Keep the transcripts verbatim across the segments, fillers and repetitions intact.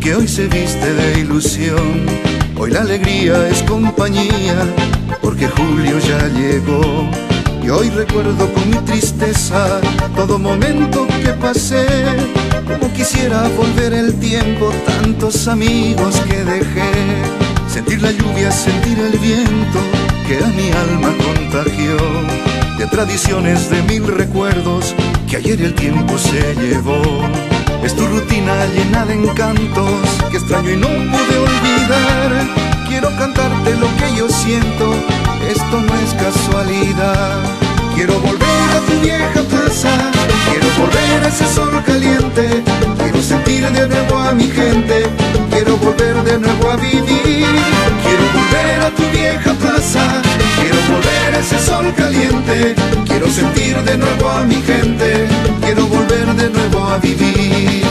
que hoy se viste de ilusión. Hoy la alegría es compañía, porque julio ya llegó. Y hoy recuerdo con mi tristeza todo momento que pasé. Como quisiera volver el tiempo, tantos amigos que dejé. Sentir la lluvia, sentir el viento que a mi alma contagió. De tradiciones, de mil recuerdos que ayer el tiempo se llevó. Es tu rutina llena de encantos que extraño y no pude olvidar. Quiero cantarte lo que yo siento, esto no es casualidad. Quiero volver a tu vieja plaza, quiero volver a ese sol caliente. Quiero sentir de nuevo a mi gente, quiero volver de nuevo a vivir. Quiero volver a tu vieja plaza, quiero volver a ese sol caliente. Quiero sentir de nuevo a mi gente, quiero volver de nuevo a vivir.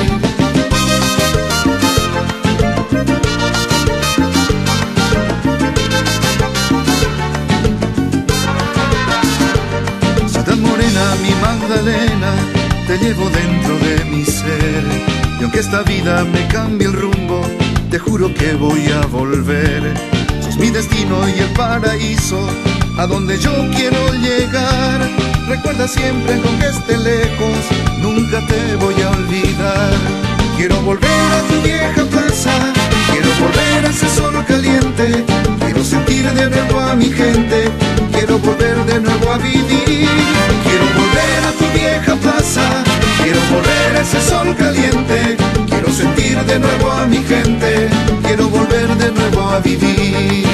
Ciudad morena, mi Magdalena, te llevo dentro de mi ser. Y aunque esta vida me cambie el rumbo, te juro que voy a volver. Sos mi destino y el paraíso, a donde yo quiero llegar. Recuerda siempre que aunque esté lejos, nunca te voy a olvidar. Quiero volver a tu vieja plaza, quiero volver a ese sol caliente. Quiero sentir de nuevo a mi gente, quiero volver de nuevo a vivir. Quiero volver a tu vieja plaza, quiero volver a ese sol caliente. Quiero sentir de nuevo a mi gente, quiero volver de nuevo a vivir.